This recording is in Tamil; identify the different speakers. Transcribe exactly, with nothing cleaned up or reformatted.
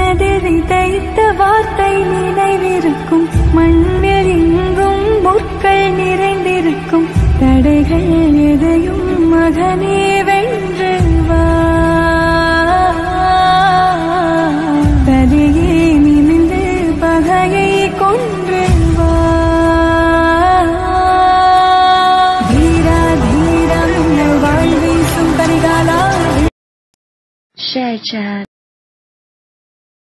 Speaker 1: மனதில் விதைத்த வார்த்தை நினைவிருக்கும். மண்ணில் எங்கும் முற்கள் நிறைந்திருக்கும். தடைகள் எதையும் மகனே வென்று வா. தடையே நிமிந்து பகையை கொன்று வா. தீரா தீரம் வாழ்வீசும் கரிகாலா. ஷேர்